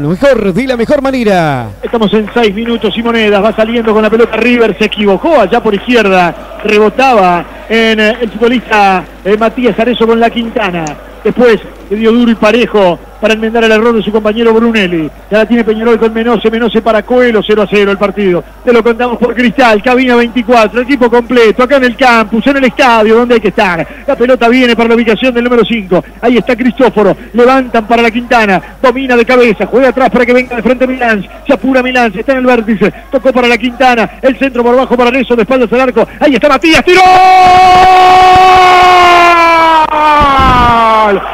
Lo mejor de la mejor manera. Estamos en 6 minutos y monedas. Va saliendo con la pelota River. Se equivocó allá por izquierda. Rebotaba en el futbolista Matías Arezzo con la Quintana. Después le dio duro y parejo para enmendar el error de su compañero Brunelli. Ya la tiene Peñarol con Menose para Coelho. 0-0 el partido. Te lo contamos por Cristal. Cabina 24. Equipo completo. Acá en el campus, en el estadio donde hay que estar. La pelota viene para la ubicación del número 5. Ahí está Cristóforo. Levantan para la Quintana. Domina de cabeza. Juega atrás para que venga de frente Milán. Se apura Milán. Está en el vértice. Tocó para la Quintana. El centro por abajo para Arezzo. De espaldas al arco. Ahí está Matías. ¡Tiró! ¡Gol!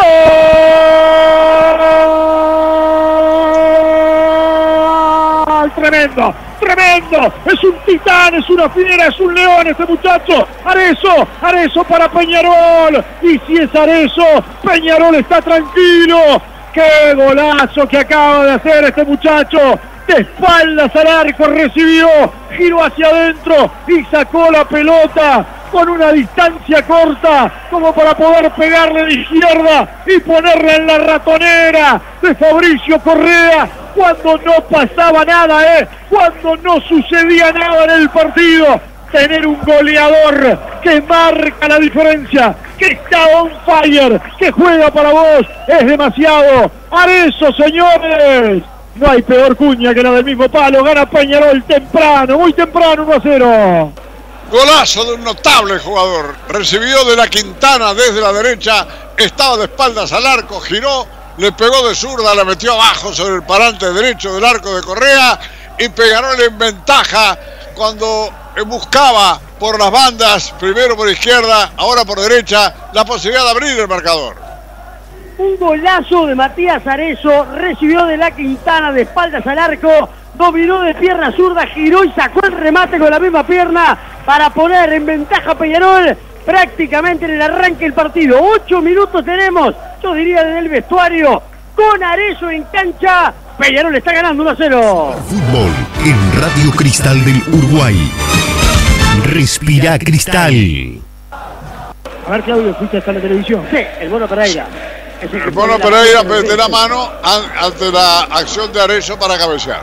Tremendo, tremendo, es un titán, es una fiera, es un león este muchacho. Arezzo para Peñarol, y si es Arezzo, Peñarol está tranquilo. Qué golazo que acaba de hacer este muchacho, de espaldas al arco recibió, giró hacia adentro y sacó la pelota con una distancia corta como para poder pegarle de izquierda y ponerla en la ratonera de Fabricio Correa cuando no pasaba nada, cuando no sucedía nada en el partido. Tener un goleador que marca la diferencia, que está on fire, que juega para vos, es demasiado. Arezzo, señores. No hay peor cuña que la del mismo palo. Gana Peñarol temprano, muy temprano, 1-0. Golazo de un notable jugador. Recibió de la Quintana desde la derecha. Estaba de espaldas al arco. Giró, le pegó de zurda, la metió abajo sobre el parante derecho del arco de Correa. Y Peñarol en ventaja cuando buscaba por las bandas, primero por izquierda, ahora por derecha, la posibilidad de abrir el marcador. Un golazo de Matías Arezzo, recibió de la Quintana de espaldas al arco, dominó de pierna zurda, giró y sacó el remate con la misma pierna para poner en ventaja a Peñarol prácticamente en el arranque del partido. 8 minutos tenemos, yo diría desde el vestuario, con Arezzo en cancha. Peñarol está ganando 1-0. Fútbol en Radio Cristal del Uruguay. Respira Cristal. A ver, Claudio, ¿fuiste hasta la televisión? Sí, el Mono Pereira. El Mono Pereira mete la mano ante la acción de Arezzo para cabecear.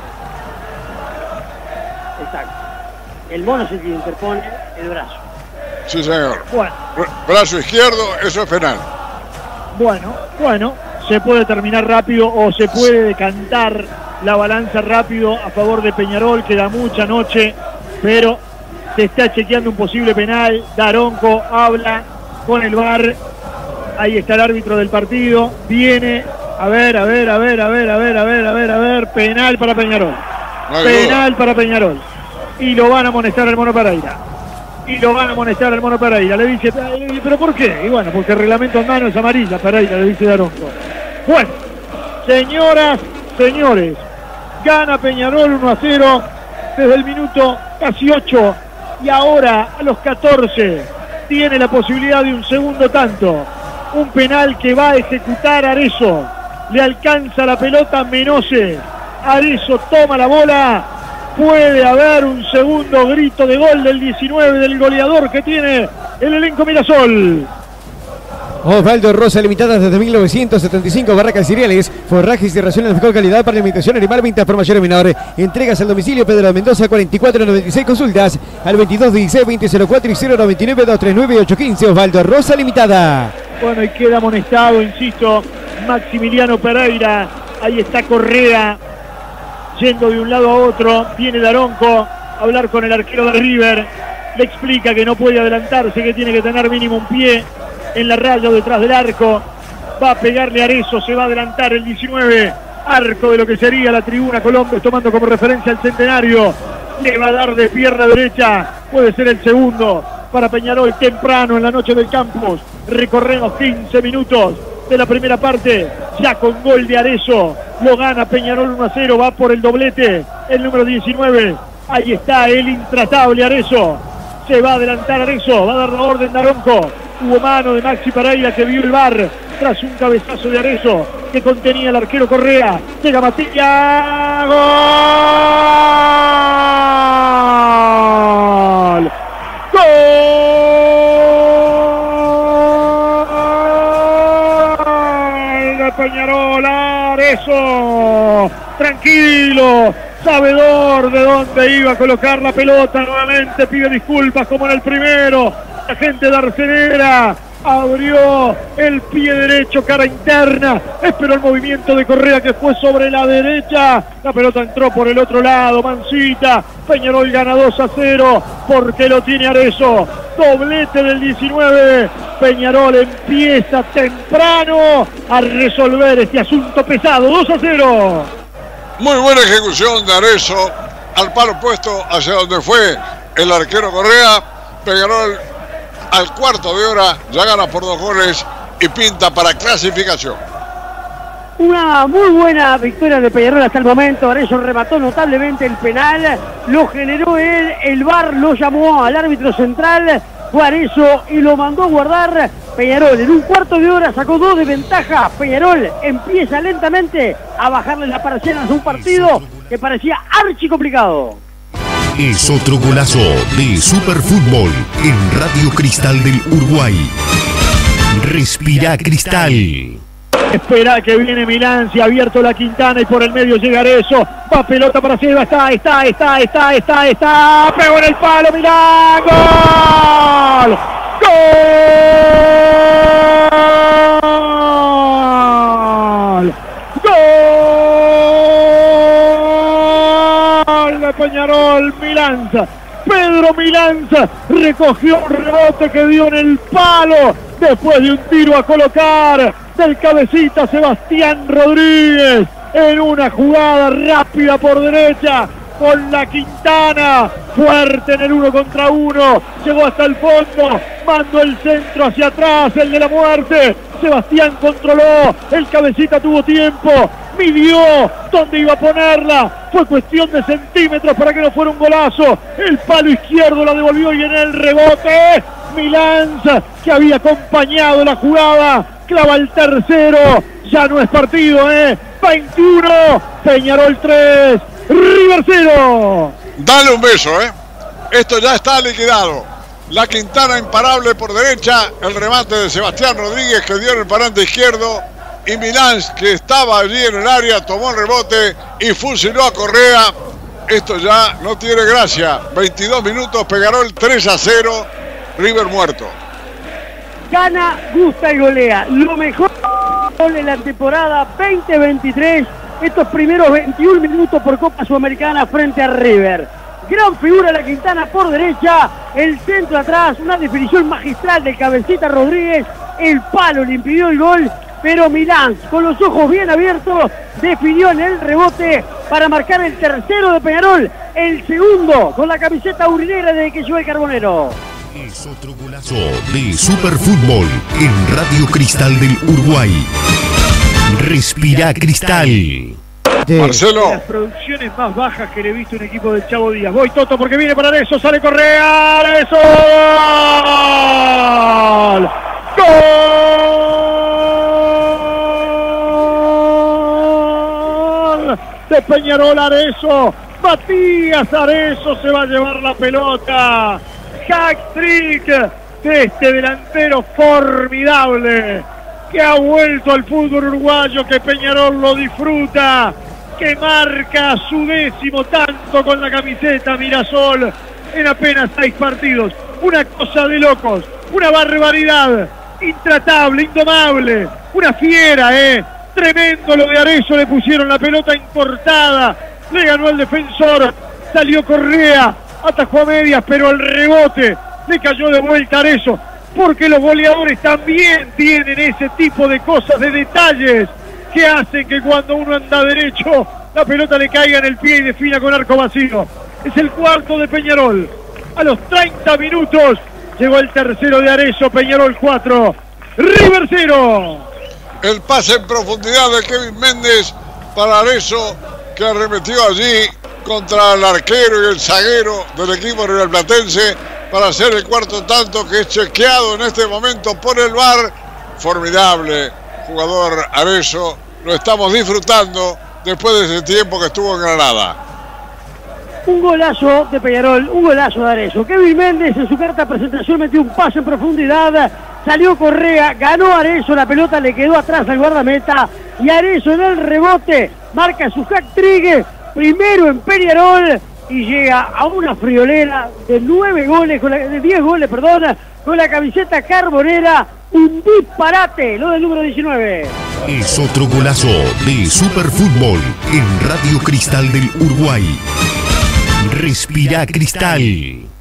Exacto. El Mono es el que interpone el brazo. Sí, señor. Bueno. Brazo izquierdo, eso es penal. Bueno, se puede terminar rápido o se puede decantar la balanza rápido a favor de Peñarol. Queda mucha noche, pero se está chequeando un posible penal. Daronco habla con el VAR. Ahí está el árbitro del partido. Viene. A ver. Penal para Peñarol. Penal para Peñarol. Y lo van a amonestar al Mono Pereira. Le dice, ¿pero por qué? Y bueno, porque el reglamento en mano es amarilla, Pereira, le dice Daronco. Bueno, señoras, señores, gana Peñarol 1-0 desde el minuto casi 8 y ahora a los 14 tiene la posibilidad de un segundo tanto. Un penal que va a ejecutar Arezzo. Le alcanza la pelota Menose. Arezzo toma la bola. Puede haber un segundo grito de gol del 19 del goleador que tiene el elenco Mirasol. Osvaldo Rosa, limitada desde 1975, Barracas Cereales, forrajes y raciones de mejor calidad para alimentación animal, ventas por mayor y menor. Entregas al domicilio Pedro de Mendoza 4496, consultas al 2216-2004 y 099-239-815. Osvaldo Rosa, limitada. Bueno, y queda amonestado, insisto, Maximiliano Pereira. Ahí está Correa, yendo de un lado a otro. Viene Daronco a hablar con el arquero de River. Le explica que no puede adelantarse, que tiene que tener mínimo un pie en la raya o detrás del arco. Va a pegarle a Arezzo, se va a adelantar el 19. Arco de lo que sería la tribuna Colombia, tomando como referencia al Centenario. Le va a dar de pierna derecha. Puede ser el segundo para Peñarol temprano en la noche del campus. Recorremos 15 minutos de la primera parte, ya con gol de Arezzo. Lo gana Peñarol 1-0, va por el doblete el número 19. Ahí está el intratable Arezzo. Se va a adelantar Arezzo, va a dar la orden Daronco. Hubo mano de Maxi Pereira que vio el VAR tras un cabezazo de Arezzo que contenía el arquero Correa. Llega Matías. ¡Gol! ¡Gol! De Peñarol, Arezzo. Arezzo, tranquilo, sabedor de dónde iba a colocar la pelota. Nuevamente pide disculpas como en el primero. La gente de Arcenera abrió el pie derecho, cara interna, esperó el movimiento de Correa que fue sobre la derecha, la pelota entró por el otro lado, mansita. Peñarol gana 2-0 porque lo tiene Arezzo, doblete del 19. Peñarol empieza temprano a resolver este asunto pesado, 2-0. Muy buena ejecución de Arezzo, al palo opuesto hacia donde fue el arquero Correa. Peñarol al cuarto de hora ya gana por 2 goles y pinta para clasificación. Una muy buena victoria de Peñarol hasta el momento. Arezzo remató notablemente el penal, lo generó él, el VAR lo llamó al árbitro central, fue Arezzo y lo mandó a guardar. Peñarol en un cuarto de hora sacó 2 de ventaja. Peñarol empieza lentamente a bajarle las parcelas a un partido que parecía archi complicado. Es otro golazo de Superfútbol en Radio Cristal del Uruguay. Respira Cristal. Espera que viene Milán, se ha abierto la Quintana y por el medio llega Arezzo. Va pelota para Silva, está. Pegó en el palo, Milán. ¡Gol! ¡Gol! De Peñarol, Milanza. Pedro Milanza recogió un rebote que dio en el palo después de un tiro a colocar del cabecita Sebastián Rodríguez en una jugada rápida por derecha con la Quintana, fuerte en el 1 contra 1, llegó hasta el fondo, mandó el centro hacia atrás, el de la muerte. Sebastián controló, el cabecita tuvo tiempo, midió dónde iba a ponerla, fue cuestión de centímetros para que no fuera un golazo. El palo izquierdo la devolvió y en el rebote Milanza, que había acompañado la jugada, clava el tercero. Ya no es partido, 21, Peñarol 3, River 0. Dale un beso, esto ya está liquidado. La Quintana imparable por derecha, el remate de Sebastián Rodríguez que dio en el parante izquierdo, y Milán, que estaba allí en el área, tomó el rebote y fusiló a Correa. Esto ya no tiene gracia. 22 minutos, Peñarol 3-0, River muerto. Gana, gusta y golea. Lo mejor en la temporada 2023, estos primeros 21 minutos por Copa Sudamericana frente a River. Gran figura la Quintana por derecha, el centro atrás, una definición magistral del cabecita Rodríguez, el palo le impidió el gol, pero Milán, con los ojos bien abiertos, definió en el rebote para marcar el tercero de Peñarol, el segundo con la camiseta urinegra desde que llegó el Carbonero. Es otro golazo de Superfútbol en Radio Cristal del Uruguay. Respira Cristal. Marcelo. Las producciones más bajas que le he visto en equipo del Chavo Díaz. Voy Toto porque viene para Arezzo, sale Correa, Arezzo. ¡Gol! De Peñarol, Arezzo. Matías Arezzo se va a llevar la pelota. Hack-trick de este delantero formidable que ha vuelto al fútbol uruguayo, que Peñarol lo disfruta, que marca su 10º tanto con la camiseta Mirasol en apenas 6 partidos. Una cosa de locos, una barbaridad, intratable, indomable, una fiera, tremendo lo de Arezzo, le pusieron la pelota encortada, le ganó el defensor, salió Correa, atajó a medias, pero el rebote le cayó de vuelta a Arezzo, porque los goleadores también tienen ese tipo de cosas, de detalles, que hacen que cuando uno anda derecho, la pelota le caiga en el pie y defina con arco vacío. Es el cuarto de Peñarol. A los 30 minutos llegó el tercero de Arezzo, Peñarol 4, River 0. El pase en profundidad de Kevin Méndez para Arezzo, que arremetió allí contra el arquero y el zaguero del equipo riverplatense para hacer el cuarto tanto, que es chequeado en este momento por el VAR. Formidable jugador Arezzo, lo estamos disfrutando después de ese tiempo que estuvo en Granada. Un golazo de Peñarol, un golazo de Arezzo. Kevin Méndez en su carta de presentación metió un pase en profundidad, salió Correa, ganó Arezzo, la pelota le quedó atrás al guardameta, y Arezzo en el rebote marca su hat-trick, primero en Peñarol, y llega a una friolera de 10 goles, con la camiseta carbonera. Un disparate, lo del número 19. Es otro golazo de Superfútbol en Radio Cristal del Uruguay. Respira Cristal.